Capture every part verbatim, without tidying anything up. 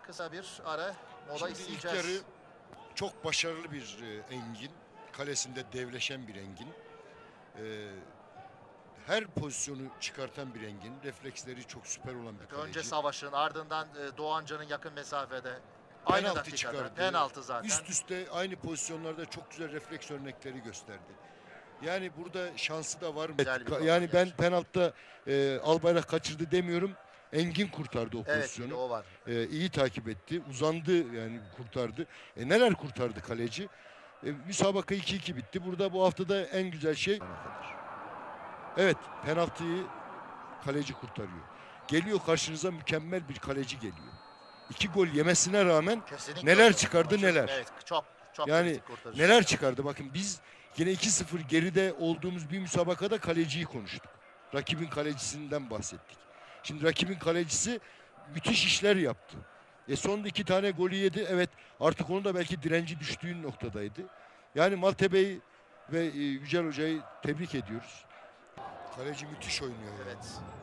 Kısa bir ara mola Şimdi isteyeceğiz. ilk yarı çok başarılı bir e, Engin. Kalesinde devleşen bir Engin. E, her pozisyonu çıkartan bir Engin. Refleksleri çok süper olan bir kaleci. Önce Savaş'ın, ardından e, Doğancan'ın yakın mesafede. Aynı Penaltı dakikada. çıkardı. Penaltı zaten. Üst üste aynı pozisyonlarda çok güzel refleks örnekleri gösterdi. Yani burada şansı da var mı? Güzel bir Yani nokta ben gerçi. penaltıda e, Albayrak kaçırdı demiyorum. Engin kurtardı o Evet, pozisyonu. bir de o var. E, iyi takip etti. Uzandı, yani kurtardı. E, neler kurtardı kaleci? E, müsabaka iki iki bitti. Burada bu haftada en güzel şey, evet, penaltıyı kaleci kurtarıyor. Geliyor karşınıza, mükemmel bir kaleci geliyor. İki gol yemesine rağmen Kesinlikle neler hocam. çıkardı Maçın- neler. Evet, çok çok Yani kritik kurtarış. neler çıkardı. Bakın biz yine iki sıfır geride olduğumuz bir müsabakada kaleciyi konuştuk. Rakibin kalecisinden bahsettik. Şimdi rakibin kalecisi müthiş işler yaptı. E sonunda iki tane golü yedi. Evet, artık onun da belki direnci düştüğü noktadaydı. Yani Maltepe'yi ve e, Yücel Hoca'yı tebrik ediyoruz. Kaleci müthiş oynuyor. Evet.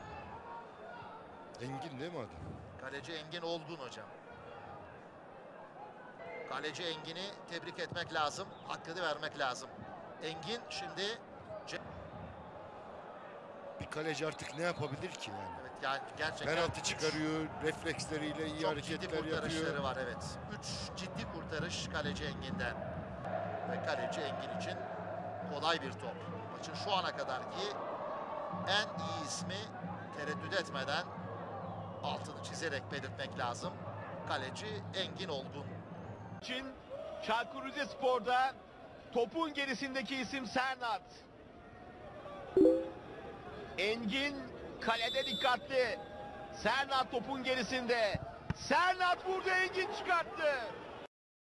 Engin değil mi adam? Kaleci Engin Olgun hocam. Kaleci Engin'i tebrik etmek lazım. Hakkını vermek lazım. Engin şimdi ce- Bir kaleci artık ne yapabilir ki yani? evet, yani gerçekten Penaltı üç çıkarıyor, refleksleriyle iyi çok hareketler ciddi yapıyor. kurtarışları var, evet. Üç ciddi kurtarış kaleci Engin'den. Ve kaleci Engin için kolay bir top. Maçın şu ana kadarki en iyi ismi, tereddüt etmeden altını çizerek belirtmek lazım. Kaleci Engin Olgun. için Çaykur Rizespor'da topun gerisindeki isim Sernat. Engin kalede dikkatli. Sernat topun gerisinde. Sernat vurdu, Engin çıkarttı.